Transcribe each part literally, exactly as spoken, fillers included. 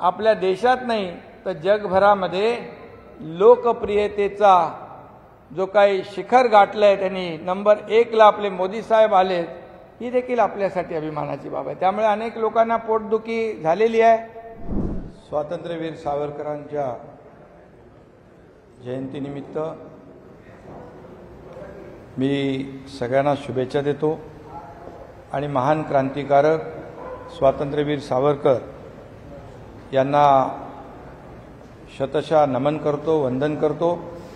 आपल्या देशात नाही तर जगभरामध्ये लोकप्रियतेचा जो काही शिखर गाठलंय त्यांनी, नंबर एक ला आपले मोदी साहेब आलेत, ही देखील आपल्यासाठी अभिमानाची बाब आहे। त्यामुळे अनेक लोकांना पोटदुखी झालेली आहे। स्वातंत्र्यवीर सावरकरांच्या जयंतीनिमित्त मी सगळ्यांना शुभेच्छा देतो आणि महान क्रांतिकारक स्वातंत्र्यवीर सावरकर यांना शतशः नमन करतो, वंदन करतो।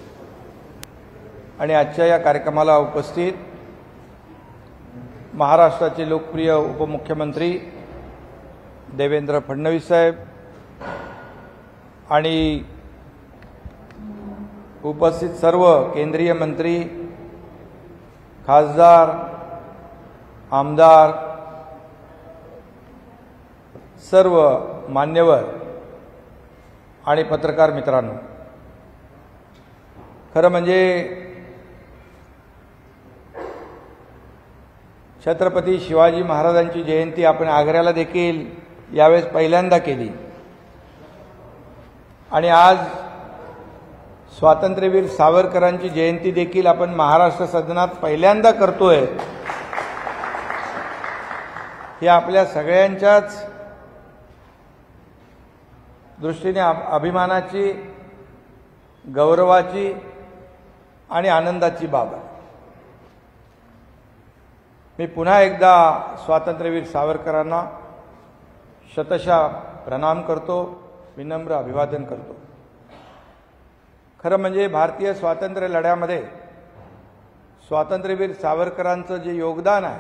आणि आजच्या या कार्यक्रमाला उपस्थित महाराष्ट्राचे लोकप्रिय उपमुख्यमंत्री देवेंद्र फडणवीस साहेब आणि उपस्थित सर्व केंद्रीय मंत्री, खासदार, आमदार, सर्व मान्यवर आणि पत्रकार मित्रांनो, खरं म्हणजे छत्रपती शिवाजी महाराजांची जयंती आपण आग्र्याला देखील यावेळेस पहिल्यांदा केली आणि आज स्वातंत्र्यवीर सावरकरांची जयंती देखील आपण महाराष्ट्र सदनात पहिल्यांदा करतोय। ही आपल्या सगळ्यांच्याच दृष्टीने अभिमानाची, गौरवाची आणि आनंदाची बाब आहे। मी पुन्हा एकदा स्वातंत्र्यवीर सावरकरांना शतशः प्रणाम करतो, विनम्र अभिवादन करतो। खरं म्हणजे भारतीय स्वातंत्र्य लढ्यामध्ये स्वातंत्र्यवीर सावरकरांचं जे योगदान आहे,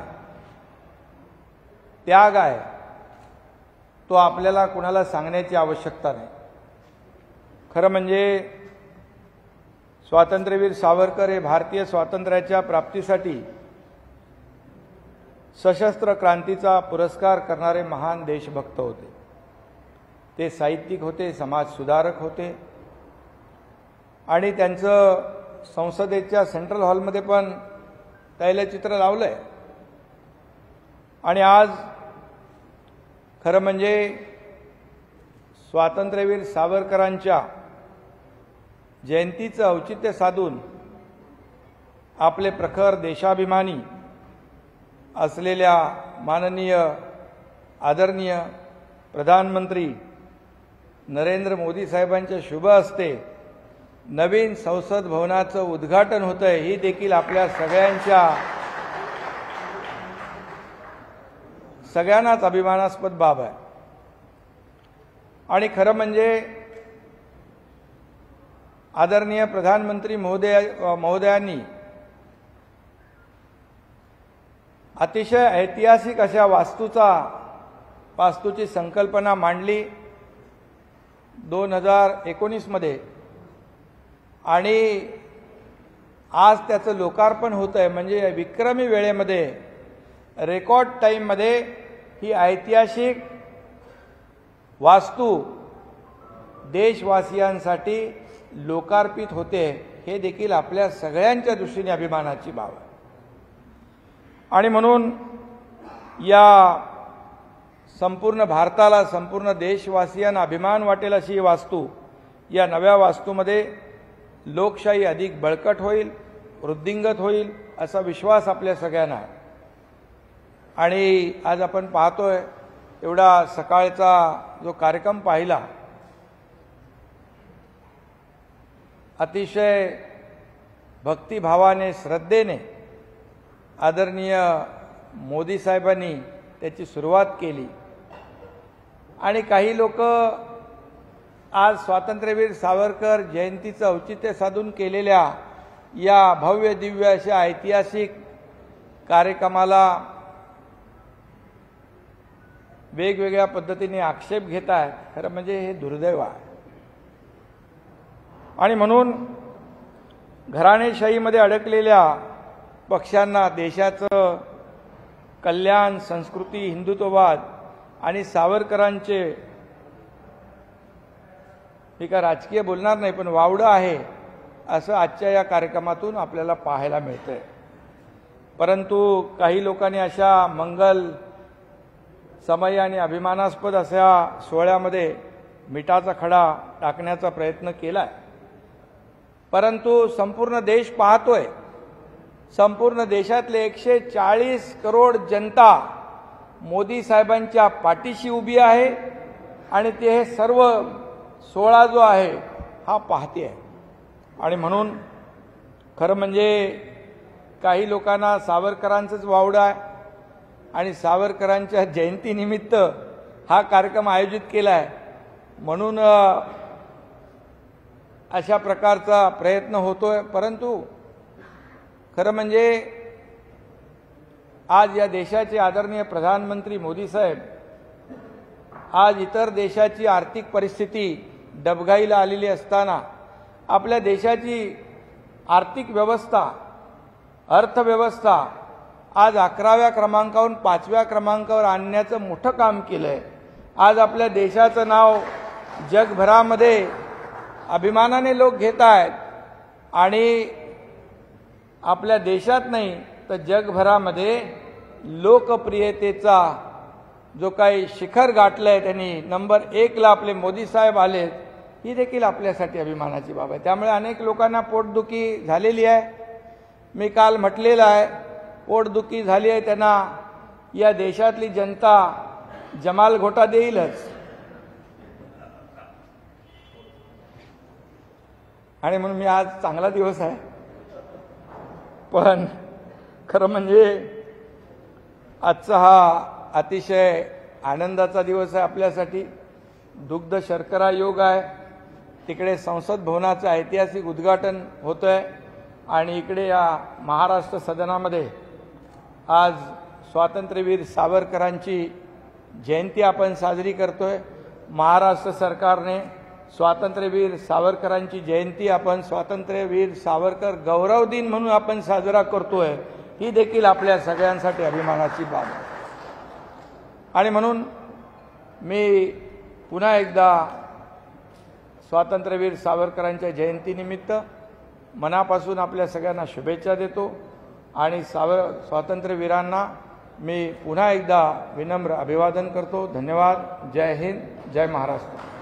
त्याग आहे, तो आपल्याला कुणाला सांगण्याची आवश्यकता नाही। खरं म्हणजे स्वातंत्र्यवीर सावरकर हे भारतीय स्वातंत्र्याच्या प्राप्तीसाठी सशस्त्र क्रांतीचा पुरस्कार करणारे महान देशभक्त होते। ते साहित्यिक होते, समाज सुधारक होते आणि त्यांचं संसदेच्या सेंट्रल हॉलमध्ये पण तैलचित्र लावलंय। आणि आज खरं म्हणजे स्वातंत्र्यवीर सावरकरांच्या जयंतीचं औचित्य साधून आपले प्रखर देशाभिमानी असलेल्या माननीय आदरणीय प्रधानमंत्री नरेंद्र मोदी साहेबांच्या शुभ हस्ते नवीन संसद भवनाचं उद्घाटन होतंय। ही देखील आपल्या सगळ्यांच्या सगळ्यांनाच अभिमानास्पद बाब आहे। आणि खरं म्हणजे आदरणीय प्रधानमंत्री महोदय महोदयांनी अतिशय ऐतिहासिक अशा वास्तूचा वास्तूची संकल्पना मांडली दोन हजार एकोणीस मध्ये आणि आज त्याचं लोकार्पण होतंय। म्हणजे विक्रमी वेळेमध्ये, रेकॉर्ड टाईममध्ये ही ऐतिहासिक वास्तू देशवासियांसाठी लोकार्पित होते। हे देखील आपल्या सगळ्यांच्या दृष्टीने अभिमानाची बाब आहे। आणि म्हणून या संपूर्ण भारताला, संपूर्ण देशवासियांना अभिमान वाटेल अशी ही वास्तू, या नव्या वास्तूमध्ये लोकशाही अधिक बळकट होईल, वृद्धिंगत होईल असा विश्वास आपल्या सगळ्यांना आहे। आणि आज आपण पाहतोय एवढा सकाळचा जो कार्यक्रम पाहिला, अतिशय भक्तिभावाने, श्रद्धेने आदरणीय मोदी साहेबांनी त्याची सुरुवात केली। आणि काही लोक आज स्वातंत्र्यवीर सावरकर जयंतीचं औचित्य साधून केलेल्या या भव्य दिव्य अशा ऐतिहासिक कार्यक्रमाला वेगवेगळ्या पद्धतीने आक्षेप घेत आहेत। खरं म्हणजे हे दुर्दैव आहे। आणि म्हणून घराणेशाहीमध्ये अडकलेल्या पक्षांना देशाचं कल्याण, संस्कृती, हिंदुत्ववाद आणि सावरकरांचे, मी का राजकीय बोलणार नाही पण वावडं आहे असं आजच्या या कार्यक्रमातून आपल्याला पाहायला मिळतंय। परंतु काही लोकांनी अशा मंगल समय आणि अभिमानास्पद अशा सोहळ्यामध्ये मिठाचा खडा टाकण्याचा प्रयत्न केला आहे, परंतु संपूर्ण देश पाहतोय, संपूर्ण देशातले एकशे चाळीस करोड जनता मोदी साहेबांच्या पाठीशी उभी आहे आणि ते हे सर्व सोहळा जो आहे हा पाहते आहे. आणि म्हणून खरं म्हणजे काही लोकांना सावरकरांचंच वावडं आहे आणि सावरकरांच्या जयंतीनिमित्त हा कार्यक्रम आयोजित केला आहे म्हणून अशा प्रकारचा प्रयत्न होतोय. परंतु खरं म्हणजे आज या देशाचे आदरणीय प्रधानमंत्री मोदी साहेब आज इतर देशाची आर्थिक परिस्थिती डबघाईला आलेली असताना आपल्या देशाची आर्थिक व्यवस्था, अर्थव्यवस्था आज अकराव्या क्रमांकावरून पाचव्या क्रमांकावर आणण्याचं मोठं काम केलं आहे. आज आपल्या देशाचं नाव जगभरामध्ये अभिमानाने लोक घेत आहेत आणि आपल्या देशात नाही तर जगभरामध्ये लोकप्रियतेचा जो काही शिखर गाठलं आहे त्यांनी नंबर एकला आपले मोदी साहेब आलेत, ही देखील आपल्यासाठी अभिमानाची बाब आहे. त्यामुळे अनेक लोकांना पोटदुखी झालेली आहे. मी काल म्हटलेलं आहे, पोटदुखी झाली आहे त्यांना या देशातली जनता जमाल घोटा देईलच. आणि म्हणून मी आज चांगला दिवस आहे, पण खरं म्हणजे आजचा हा अतिशय आनंदाचा दिवस आहे आपल्यासाठी. दुग्ध शर्करा योग आहे, तिकडे संसद भवनाचं ऐतिहासिक उद्घाटन होतं आहे आणि इकडे या महाराष्ट्र सदनामध्ये आज स्वातंत्र्यवीर सावरकरांची जयंती आपण साजरी करतोय. महाराष्ट्र सरकारने स्वातंत्र्यवीर सावरकरांची जयंती आपण स्वातंत्र्यवीर सावरकर गौरव दिन म्हणून आपण साजरा करतोय, ही देखील आपल्या सगळ्यांसाठी अभिमानाची बाब आहे. आणि म्हणून मी पुन्हा एकदा स्वातंत्र्यवीर सावरकरांच्या जयंतीनिमित्त मनापासून आपल्या सगळ्यांना शुभेच्छा देतो आणि सावर स्वातंत्र्यवीरांना मी पुन्हा एकदा विनम्र अभिवादन करतो. धन्यवाद. जय हिंद, जय महाराष्ट्र.